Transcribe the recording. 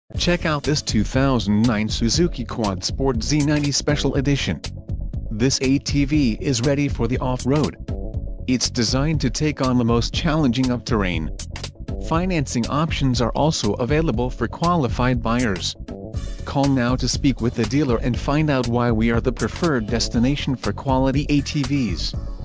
Check out this 2009 Suzuki QuadSport Z90 Special Edition. This ATV is ready for the off-road. It's designed to take on the most challenging of terrain. Financing options are also available for qualified buyers. Call now to speak with the dealer and find out why we are the preferred destination for quality ATVs.